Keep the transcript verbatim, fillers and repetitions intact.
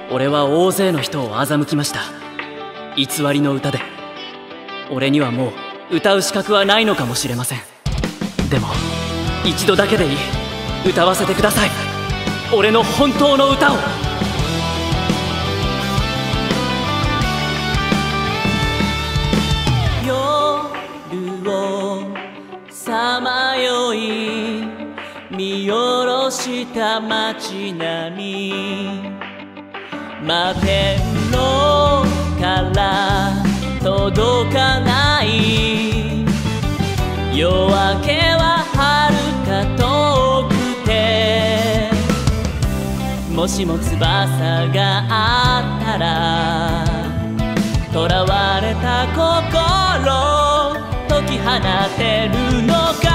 俺は大勢の人を欺きました。偽りの歌で。俺にはもう歌う資格はないのかもしれません。でも一度だけでいい、歌わせてください、俺の本当の歌を。夜をさまよい見下ろした街並み、摩天楼から届かない夜明けは遥か遠くて、もしも翼があったら囚われた心解き放てるのか。